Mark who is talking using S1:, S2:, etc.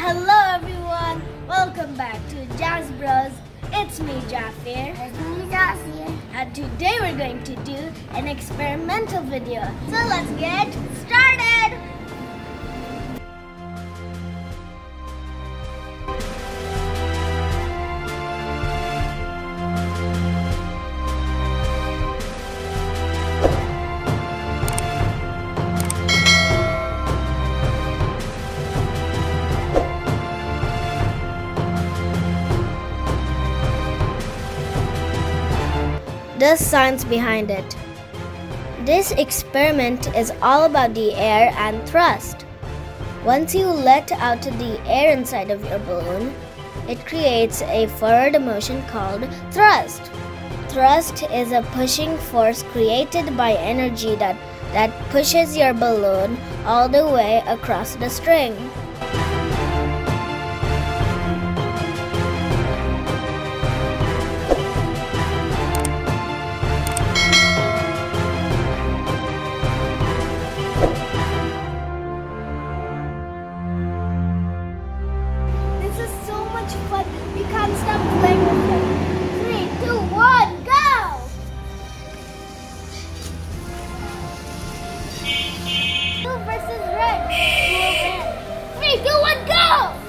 S1: Hello everyone, welcome back to Jazz Bros. It's me, Jafir.
S2: It's me, Jasir.
S1: And today we're going to do an experimental video. So let's get started! The science behind it. This experiment is all about the air and thrust. Once you let out the air inside of your balloon, it creates a forward motion called thrust. Thrust is a pushing force created by energy that pushes your balloon all the way across the string. Fun. We can't stop playing with it. 3, 2, 1, go! Blue versus red. Blue red. 3, 2, 1, go!